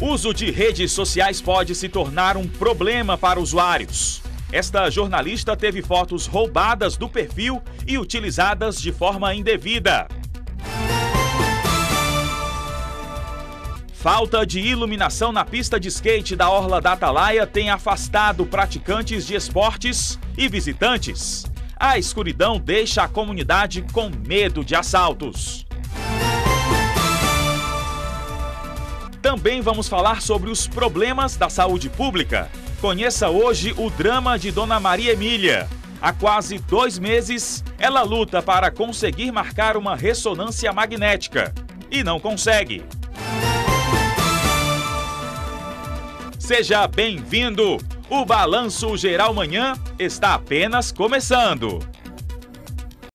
Uso de redes sociais pode se tornar um problema para usuários. Esta jornalista teve fotos roubadas do perfil e utilizadas de forma indevida. Falta de iluminação na pista de skate da Orla da Atalaia tem afastado praticantes de esportes e visitantes. A escuridão deixa a comunidade com medo de assaltos. Também vamos falar sobre os problemas da saúde pública. Conheça hoje o drama de Dona Maria Emília. Há quase 2 meses, ela luta para conseguir marcar uma ressonância magnética e não consegue. Seja bem-vindo! O Balanço Geral Manhã está apenas começando.